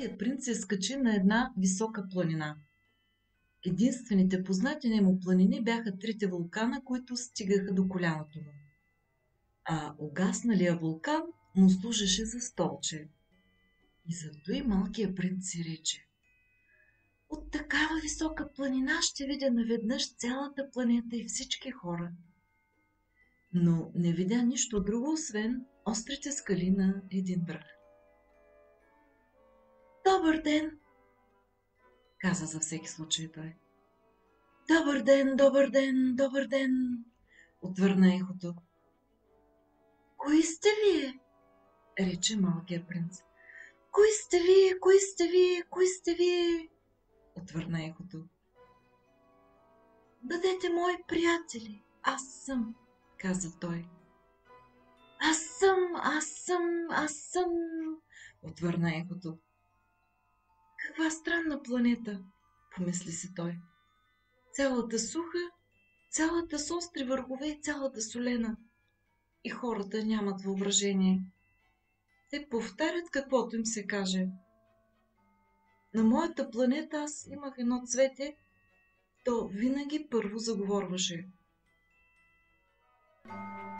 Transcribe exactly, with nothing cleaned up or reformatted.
Малкият принц се скачи на една висока планина. Единствените познати му планини бяха трите вулкана, които стигаха до коляното му. А угасналия вулкан му служеше за столче. И зато и малкият принц си рече: от такава висока планина ще видя наведнъж цялата планета и всички хора. Но не видя нищо друго, освен острите скали на един връх. Добър ден, каза за всеки случай той. Добър ден, добър ден, добър ден, отвърна ехото. Кои сте вие? Рече малкият принц. Кои сте вие, кои сте вие, кои сте вие? Отвърна ехото. Бъдете мои приятели, аз съм, каза той. Аз съм, аз съм, аз съм, отвърна ехото. Каква странна планета, помисли си той. Цялата суха, цялата с остри върхове и цялата солена. И хората нямат въображение. Те повтарят каквото им се каже. На моята планета аз имах едно цвете, то винаги първо заговорваше.